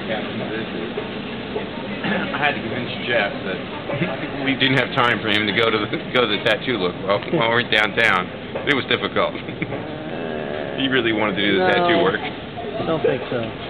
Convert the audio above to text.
I had to convince Jeff that we didn't have time for him to go to the tattoo look while we we're downtown. It was difficult. He really wanted to do the tattoo work. I don't think so.